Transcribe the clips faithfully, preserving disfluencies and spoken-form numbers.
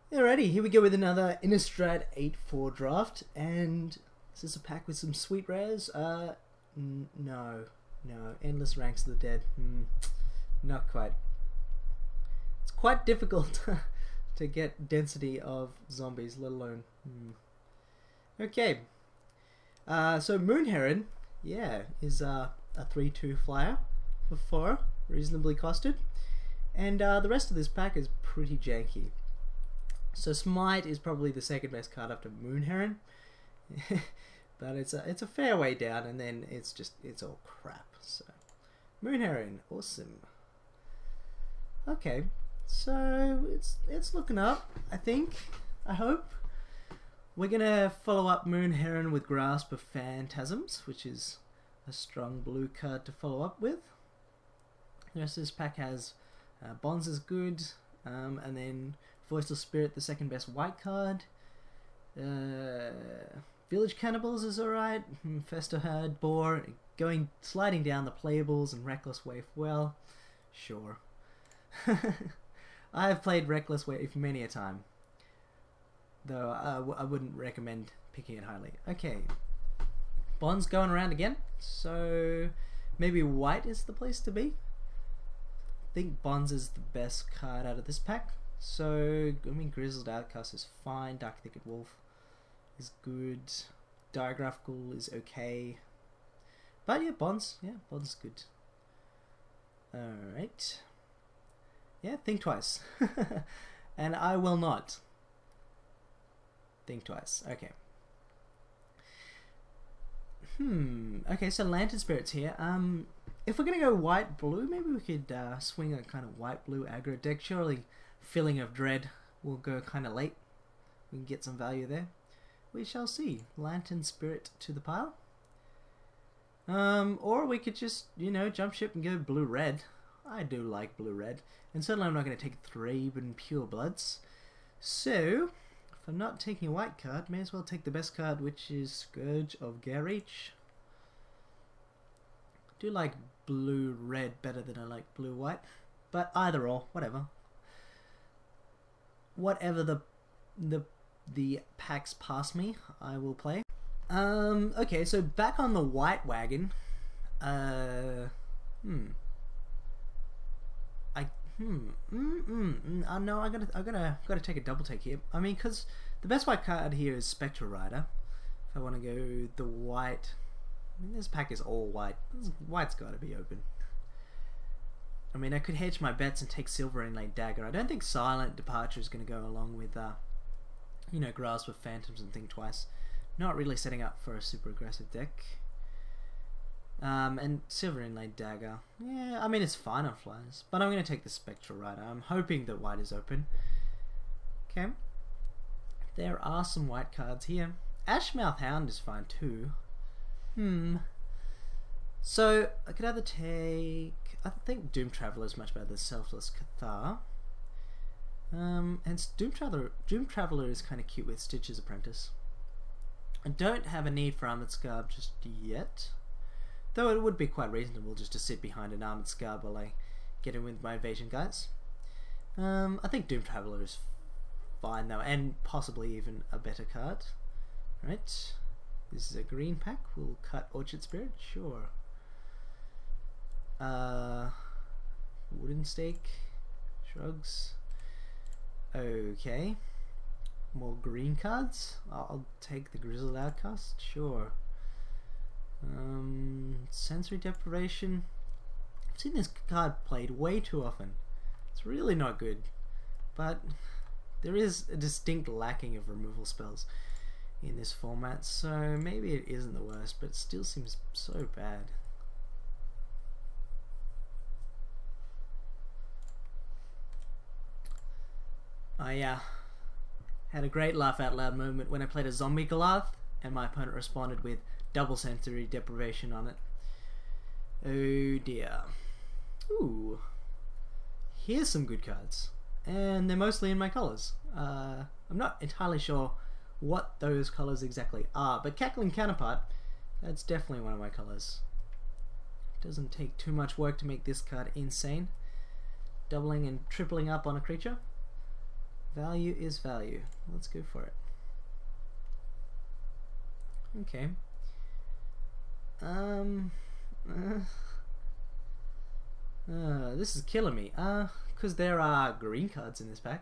Alrighty, here we go with another Innistrad eight four draft, and this is a pack with some sweet rares. Uh, n no, no, Endless Ranks of the Dead. Mm, not quite. It's quite difficult to get density of zombies, let alone. Mm. Okay, uh, so Moon Heron, yeah, is uh, a three two flyer for four, reasonably costed, and uh, the rest of this pack is pretty janky. So Smite is probably the second best card after Moon Heron, but it's a it's a fair way down, and then it's just it's all crap. So Moon Heron, awesome. Okay, so it's it's looking up. I think. I hope we're gonna follow up Moon Heron with Grasp of Phantasms, which is a strong blue card to follow up with. The rest of this pack has uh, Bonds is good, um, and then Voiceless Spirit, the second best white card. Uh, Village Cannibals is alright. Festa Herd, Boar, going sliding down the playables, and Reckless Waif. Well, sure. I have played Reckless Waif many a time, though I, w I wouldn't recommend picking it highly. Okay, Bond's going around again, so maybe white is the place to be. I think Bonds is the best card out of this pack. So, I mean, Grizzled Outcast is fine, Dark Thicket Wolf is good, Diagraphical is okay, but yeah, Bonds, yeah, Bonds is good. Alright, yeah, think twice, and I will not think twice, okay. Hmm, okay, so Lantern Spirit's here. Um, if we're gonna go white-blue, maybe we could uh, swing a kind of white-blue aggro deck, surely Filling of Dread will go kind of late. We can get some value there. We shall see. Lantern Spirit to the pile. Um, or we could just, you know, jump ship and go blue-red. I do like blue-red. And certainly I'm not going to take Thraben Pure Bloods. So, if I'm not taking a white card, may as well take the best card, which is Scourge of Garreach. I do like blue-red better than I like blue-white. But either or, whatever. Whatever the the the packs pass me, I will play. Um, okay, so back on the white wagon. Uh, hmm. I hmm. Mm, mm, mm, uh, no, I gotta I gotta gotta take a double take here. I mean, because the best white card here is Spectral Rider. If I want to go the white, I mean, this pack is all white. This white's got to be open. I mean, I could hedge my bets and take Silver Inlaid Dagger. I don't think Silent Departure is going to go along with, uh, you know, Grasp of Phantoms and Think Twice. Not really setting up for a super aggressive deck. Um, and Silver Inlaid Dagger. Yeah, I mean, it's fine on flyers. But I'm going to take the Spectral Rider. I'm hoping that white is open. Okay. There are some white cards here. Ashmouth Hound is fine too. Hmm. So, I could either take... I think Doom Traveler is much better than Selfless Cathar. Um, and Doom Traveler, Doom Traveler is kind of cute with Stitch's Apprentice. I don't have a need for Armored Scarab just yet. Though it would be quite reasonable just to sit behind an Armored Scarab while I get in with my Invasion guys. Um, I think Doom Traveler is fine though, and possibly even a better card. Right. This is a green pack. We'll cut Orchard Spirit, sure. Uh, wooden Stake, Shrugs. Okay, more green cards. I'll, I'll take the Grizzled Outcast, sure. Um, Sensory Deprivation. I've seen this card played way too often. It's really not good, but there is a distinct lacking of removal spells in this format, so maybe it isn't the worst, but it still seems so bad. I uh, had a great laugh out loud moment when I played a zombie Goliath and my opponent responded with double sensory deprivation on it. Oh dear. Ooh. Here's some good cards. And they're mostly in my colours. Uh, I'm not entirely sure what those colours exactly are, but Cackling Counterpart, that's definitely one of my colours. Doesn't take too much work to make this card insane. Doubling and tripling up on a creature. Value is value. Let's go for it. Okay. Um. Uh, uh, this is killing me. Uh, because there are green cards in this pack.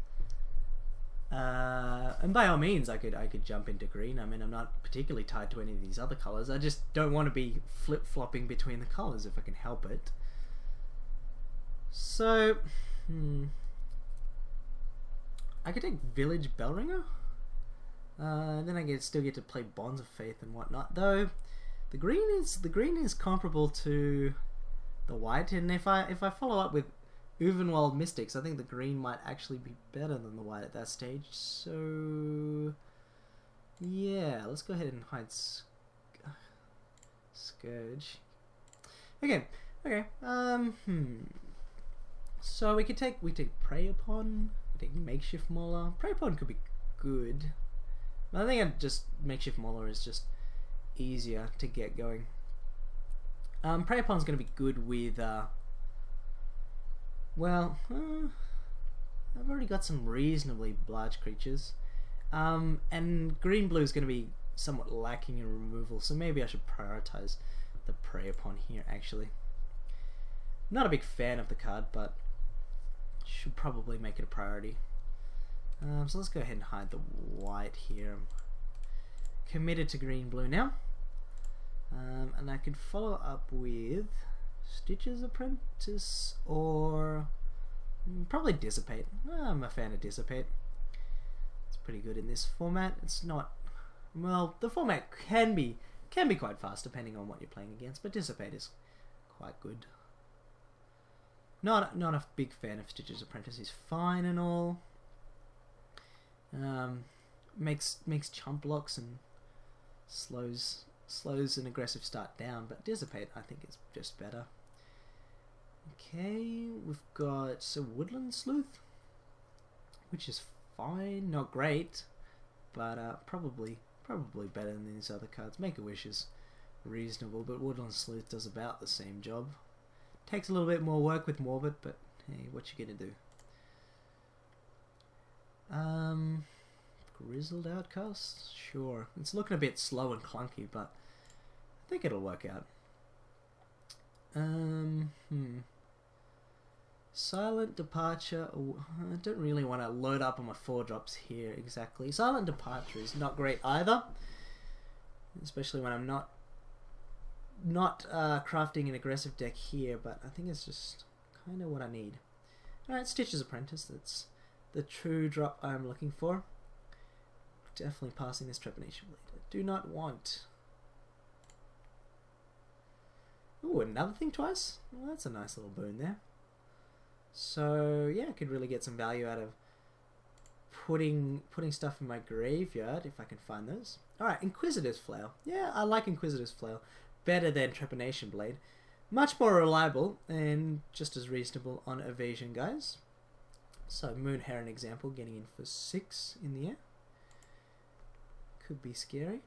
Uh, and by all means, I could I could jump into green. I mean, I'm not particularly tied to any of these other colors. I just don't want to be flip flopping between the colors if I can help it. So, hmm. I could take Village Bellringer. Uh, then I get still get to play Bonds of Faith and whatnot. Though the green is the green is comparable to the white, and if I if I follow up with Uvenwald Mystics, I think the green might actually be better than the white at that stage. So yeah, let's go ahead and hide Sc Scourge. Okay, okay. Um, hmm. So we could take we take Prey Upon. We take Makeshift Mauler. Prey Upon could be good. I think I'd just Makeshift Mauler is just easier to get going. Um, Prey Upon's going to be good with, uh, well, uh, I've already got some reasonably large creatures. Um, and Green Blue is going to be somewhat lacking in removal, so maybe I should prioritize the Prey Upon here, actually. Not a big fan of the card, but should probably make it a priority. Um, so let's go ahead and hide the white here. I'm committed to green blue now. Um, and I could follow up with Stitches Apprentice or probably Dissipate. I'm a fan of Dissipate. It's pretty good in this format. It's not, well, the format can be can be quite fast depending on what you're playing against, but Dissipate is quite good. Not not a big fan of Stitches Apprentice. He's fine and all. Um, makes makes chump blocks and slows slows an aggressive start down, but Dissipate I think is just better. Okay, we've got so Woodland Sleuth, which is fine, not great, but uh, probably probably better than these other cards. Make a Wish is reasonable, but Woodland Sleuth does about the same job. Takes a little bit more work with Morbid, but hey, what you gonna do? Um, Grizzled Outcast? Sure. It's looking a bit slow and clunky, but I think it'll work out. Um, hmm. Silent Departure. Oh, I don't really want to load up on my four drops here exactly. Silent Departure is not great either, especially when I'm not not uh, crafting an aggressive deck here, but I think it's just kind of what I need. Alright, Stitches Apprentice. That's the true drop I'm looking for. Definitely passing this Trepanation Blade. I do not want. Ooh, another thing twice? Well, that's a nice little boon there. So yeah, I could really get some value out of putting putting stuff in my graveyard if I can find those. Alright, Inquisitor's Flail. Yeah, I like Inquisitor's Flail. Better than Trepanation Blade. Much more reliable and just as reasonable on evasion, guys. So Moon Heron example, getting in for six in the air. Could be scary.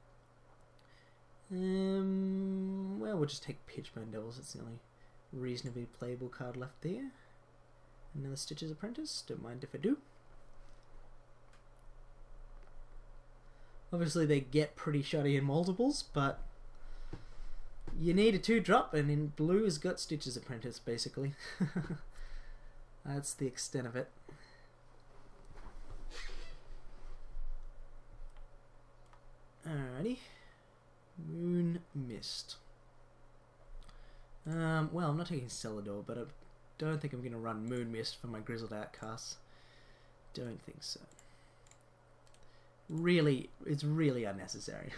Um, well, we'll just take Pitchburn Devils. It's the only reasonably playable card left there. Another Stitches Apprentice. Don't mind if I do. Obviously, they get pretty shoddy in multiples, but you need a two drop, and in blue has got Stitches Apprentice, basically. That's the extent of it. Alrighty. Moon Mist. Um, well, I'm not taking Celador, but I don't think I'm going to run Moon Mist for my Grizzled Outcasts. Don't think so. Really, it's really unnecessary.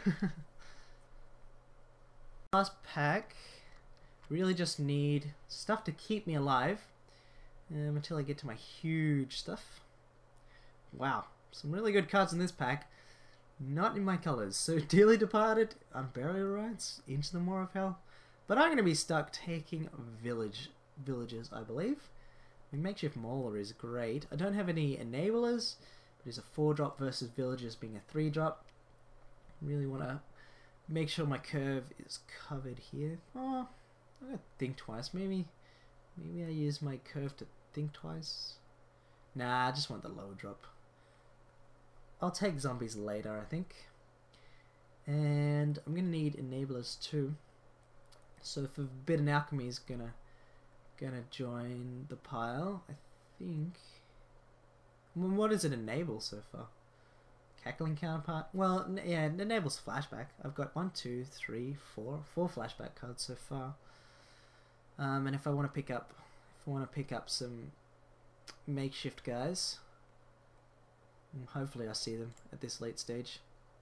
Last pack. Really just need stuff to keep me alive. Um, until I get to my huge stuff. Wow, some really good cards in this pack. Not in my colors. So Dearly Departed, Unburial Rites, Into the Maw of Hell. But I'm going to be stuck taking village villages, I believe. I mean, Makeshift Mauler is great. I don't have any enablers, but it's a four drop versus villages being a three drop. Really want to make sure my curve is covered here. Oh, I'm going to think twice. Maybe, maybe I use my curve to think twice. Nah, I just want the lower drop. I'll take zombies later, I think. And I'm gonna need enablers too. So Forbidden Alchemy is gonna gonna join the pile, I think. Well, what does it enable so far? Cackling Counterpart? Well, yeah, it enables flashback. I've got one, two, three, four, four flashback cards so far. Um, and if I want to pick up, if I want to pick up some makeshift guys, hopefully I see them at this late stage.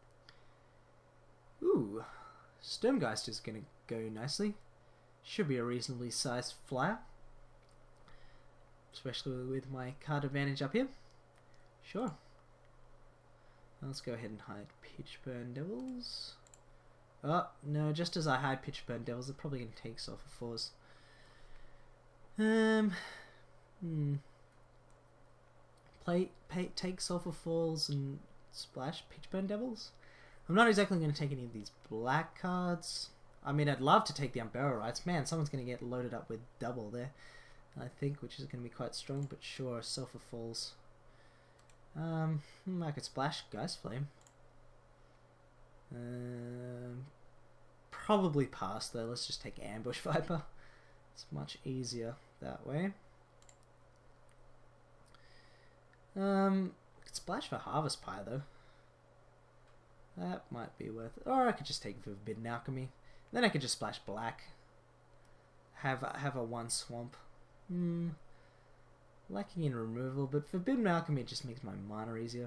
Ooh, Sturmgeist is going to go nicely. Should be a reasonably sized flyer, especially with my card advantage up here. Sure. Let's go ahead and hide Pitchburn Devils. Oh, no, just as I hide Pitchburn Devils, they're probably going to take Sulphur Fours. Um, hmm. Play, pay, take Sulphur Falls and splash Pitchburn Devils? I'm not exactly going to take any of these black cards. I mean, I'd love to take the Umbrella Rights. Man, someone's going to get loaded up with double there, I think, which is going to be quite strong, but sure, Sulphur Falls. Um, I could splash Geist Flame. Um, probably pass though. Let's just take Ambush Viper. It's much easier that way. Um, I could splash for Harvest Pyre though. That might be worth it. Or I could just take Forbidden Alchemy. Then I could just splash black. Have have a one swamp. Hmm. Lacking in removal, but Forbidden Alchemy just makes my mana easier.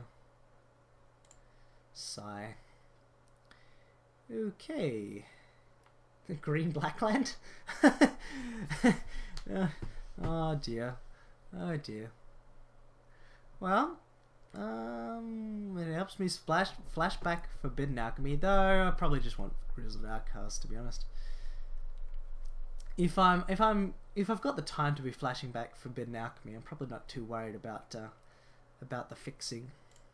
Sigh. Okay. The green blackland? uh, oh dear. Oh dear. Well, um, it helps me splash flashback Forbidden Alchemy, though I probably just want Grizzled Outcast, to be honest. If I'm if I'm if I've got the time to be flashing back Forbidden Alchemy, I'm probably not too worried about uh, about the fixing.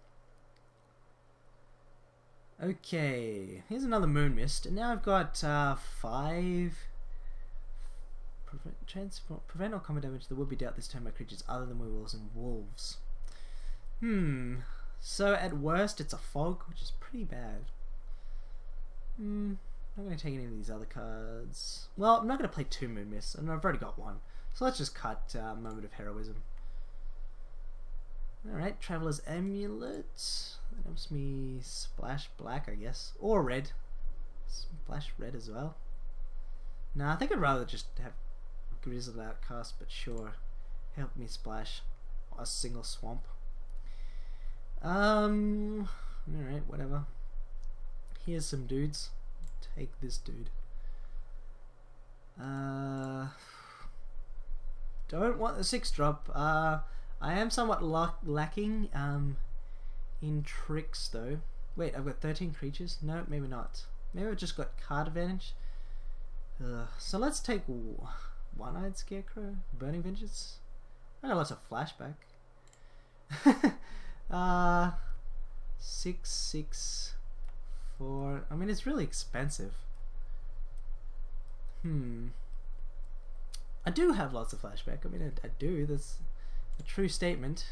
Okay, here's another Moon Mist, and now I've got uh, five. Prevent, transform, prevent or combat damage that would be dealt this turn by creatures other than werewolves and wolves. Hmm. So at worst, it's a fog, which is pretty bad. Hmm. I'm not going to take any of these other cards. Well, I'm not going to play two Moon Mists, and I've already got one. So let's just cut uh, Moment of Heroism. Alright, Traveler's Amulet. That helps me splash black, I guess. Or red. Splash red as well. Nah, I think I'd rather just have Grizzled Outcast, but sure. Help me splash a single swamp. Um, alright, whatever. Here's some dudes. Take this dude. Uh, don't want the six drop. Uh, I am somewhat lacking um, in tricks though. Wait, I've got thirteen creatures? No, maybe not. Maybe I've just got card advantage. Uh, so let's take One-Eyed Scarecrow, Burning Vengeance. I got lots of flashback. uh, six, six. For, I mean, it's really expensive. Hmm. I do have lots of flashback. I mean, I, I do. That's a true statement.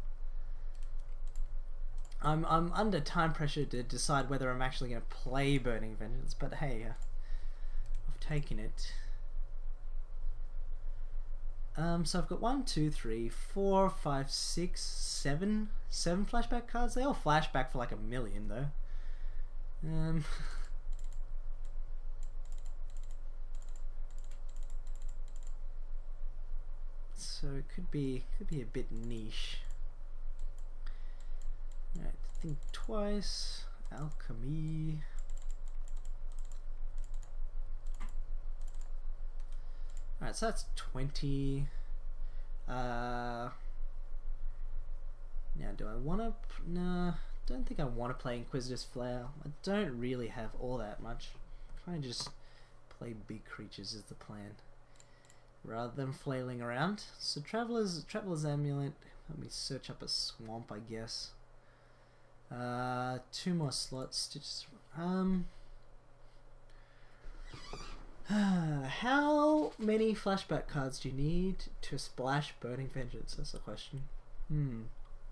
I'm I'm under time pressure to decide whether I'm actually going to play Burning Vengeance, but hey, uh, I've taken it. Um, so I've got one, two, three, four, five, six, seven, seven flashback cards. They all flashback for like a million, though. Um, so it could be could be a bit niche. Alright, think twice. Alchemy. Alright, so that's twenty. Uh, now, do I want to? Nah. Don't think I want to play Inquisitor's Flail. I don't really have all that much. I'm trying to just play big creatures is the plan, rather than flailing around. So Traveler's Traveler's Amulet. Let me search up a swamp, I guess. Uh, two more slots. To just um. How many flashback cards do you need to splash Burning Vengeance? That's the question. Hmm.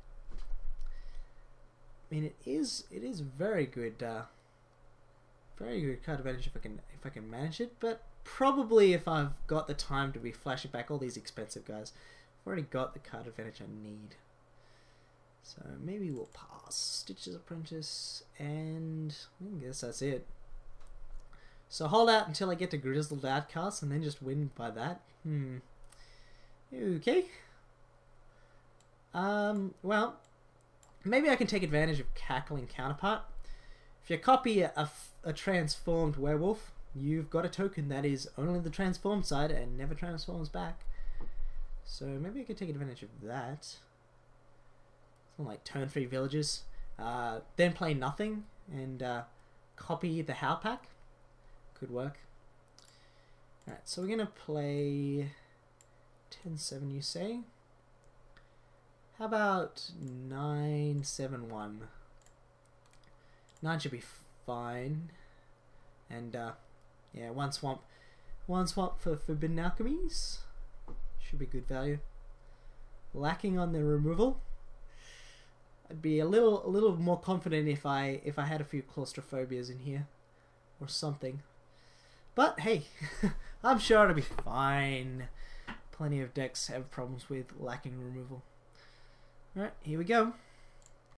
I mean, it is it is very good, uh, very good card advantage if I can if I can manage it. But probably if I've got the time to be flashing back all these expensive guys, I've already got the card advantage I need. So maybe we'll pass Stitches Apprentice, and I guess that's it. So hold out until I get to Grizzled Outcast, and then just win by that. Hmm. Okay. Um. Well. Maybe I can take advantage of Cackling Counterpart. If you copy a, a, a transformed werewolf, you've got a token that is only the transformed side and never transforms back. So maybe I could take advantage of that. Something like turn three villages. Uh, then play nothing and uh, copy the Howl Pack. Could work. Alright, so we're going to play ten seven, you say? How about nine seven one? nine should be fine. And, uh, yeah, one swamp. One swamp for Forbidden Alchemies. Should be good value. Lacking on the removal. I'd be a little a little more confident if I if I had a few claustrophobias in here. Or something. But, hey, I'm sure it'll be fine. Plenty of decks have problems with lacking removal. Alright, here we go.